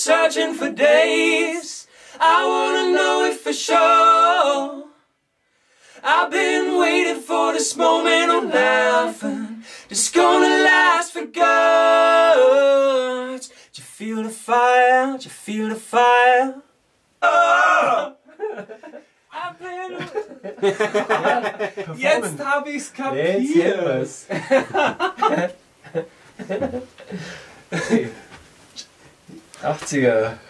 searching for days. I wanna know it for sure. I've been waiting for this moment of laughing. It's gonna last for good. Do you feel the fire? Do you feel the fire? Oh! Jetzt hab ich's kapiert! Jetzt haben wir's. 80er